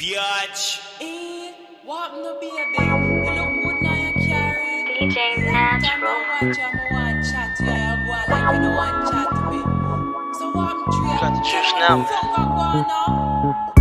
Biatch. What no baby? You look good now you carry. DJ Natural. Watch I'm one chat to you. You go like you don't want chat to me. So what I'm Got the juice now. fuck I go now?